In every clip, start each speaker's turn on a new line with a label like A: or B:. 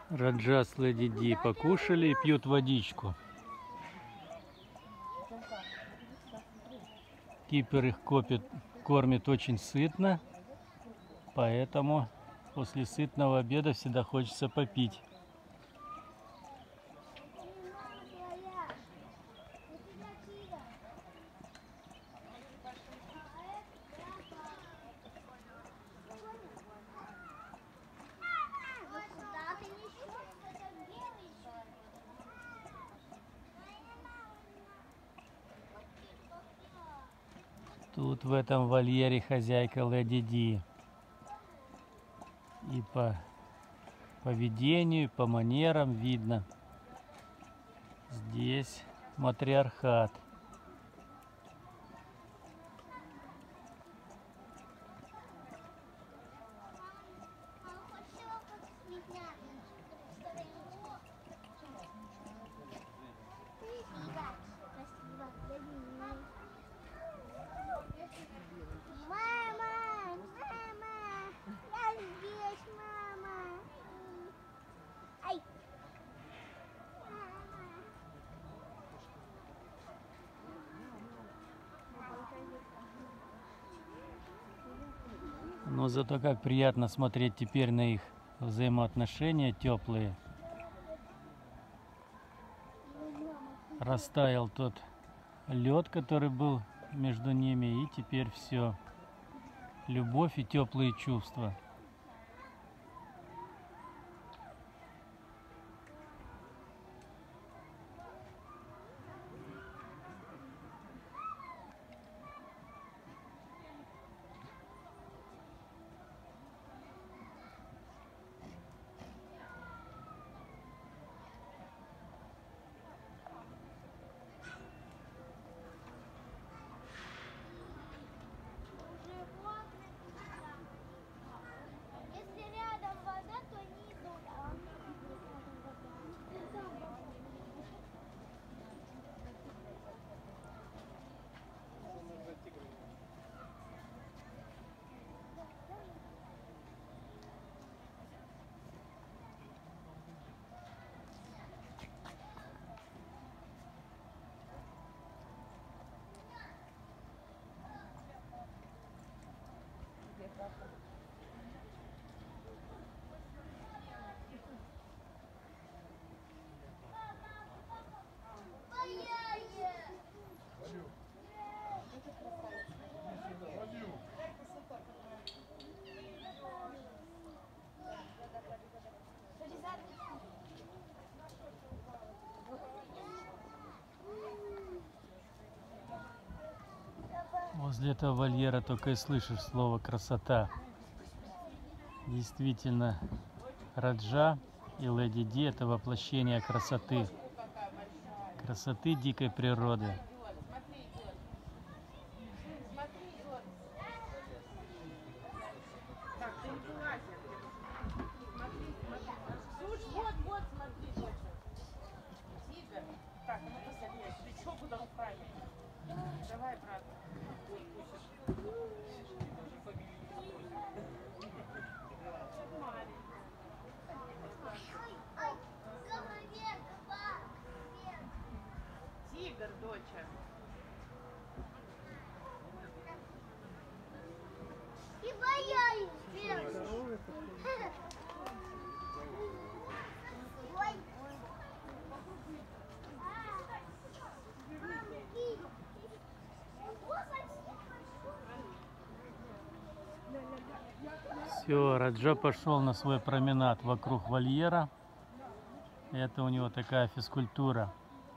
A: Раджа с Леди Ди покушали и пьют водичку. Кипер их кормит очень сытно, поэтому после сытного обеда всегда хочется попить. Тут в этом вольере хозяйка Леди Ди. И по поведению, по манерам видно. Здесь матриархат. Но зато как приятно смотреть теперь на их взаимоотношения теплые. Растаял тот лед, который был между ними, и теперь все. Любовь и теплые чувства. Возле этого вольера только и слышишь слово «красота». Действительно, Раджа и Леди Ди – это воплощение красоты. Красоты дикой природы.
B: Давай, брат. Тигр, доча.
C: И боялись.
A: Все, Раджа пошел на свой променад вокруг вольера. Это у него такая физкультура.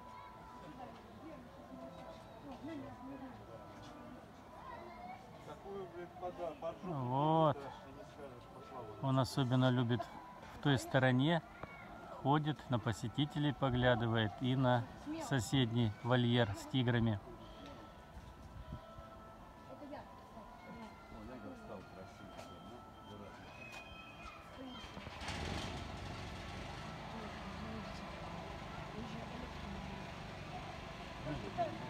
A: Вот. Он особенно любит в той стороне, ходит, на посетителей поглядывает и на соседний вольер с тиграми.
C: Thank you.